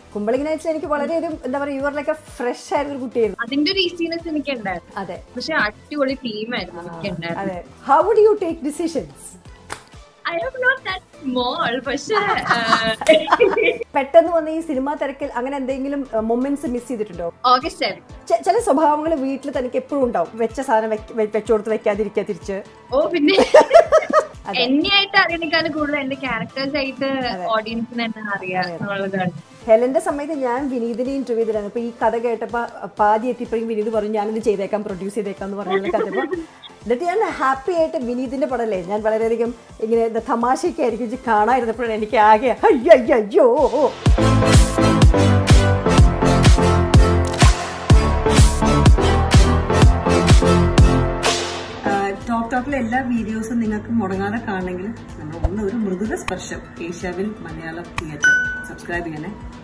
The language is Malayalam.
കുമ്പളങ്ങി നൈറ്റ്സിൽ എനിക്ക് വളരെ ഒരു എന്താ പറയുക യുവർ ലൈക്ക് ഫ്രഷ് ആയിരുന്ന ഒരു കുട്ടിയായിരുന്നു. അതിന്റെ ഒരു ഈസിനെസ് എനിക്ക് ഉണ്ടായിരുന്നു. അതെ, പക്ഷെ അടിപൊളി ടീമായിരുന്നു എനിക്ക് ഉണ്ടായിരുന്നു. അതെ. How would you take decisions? I am not that small, പക്ഷേ പെട്ടെന്ന് വന്ന ഈ സിനിമാ തിരക്കിൽ അങ്ങനെ എന്തെങ്കിലും മൊമെന്റ്സ് മിസ് ചെയ്തിട്ടുണ്ടോ? August 7. ചില സ്വഭാവങ്ങൾ വീട്ടിൽ തനിക്ക് എപ്പോഴും ഉണ്ടാവും. വെച്ച സാധനം വെച്ചോടുത്ത് വെക്കാതിരിക്കുക തിരിച്ച്. ഓ പിന്നെ എന്നെയായിട്ട് അറിയണേക്കാളും കൂടുതൽ എന്റെ ക്യാരക്ടേഴ്സ് ആയിട്ട് ഓഡിയൻസിന് തന്നെ അറിയാം എന്നുള്ളതാണ്. ഹെലന്റെ സമയത്ത് ഞാൻ വിനീതിനെ ഇന്റർവ്യൂ ചെയ്തിരുന്നു. അപ്പൊ ഈ കഥ കേട്ടപ്പോ പാതി എത്തിയപ്പോഴും വിനീത് പറഞ്ഞു ഞാനിത് ചെയ്തേക്കാം, പ്രൊഡ്യൂസ് ചെയ്തേക്കാം എന്ന് പറഞ്ഞ കഥ. എന്നിട്ട് ഞാൻ ഹാപ്പി ആയിട്ട് വിനീതിന്റെ പടല്ലേ ഞാൻ വളരെയധികം ഇങ്ങനെ തമാശയ്ക്കായിരിക്കും കാണാതിരുന്നപ്പോഴാണ് എനിക്ക് ആകെ അയ്യോ. ടോക്കിലെ എല്ലാ വീഡിയോസും നിങ്ങൾക്ക് മുടങ്ങാതെ കാണണമെങ്കിൽ നമ്മൾ ഒരു മൃദുല സ്പർശം ഏഷ്യാവിൽ മലയാളം തിയേറ്റർ സബ്സ്ക്രൈബ് ചെയ്യണേ.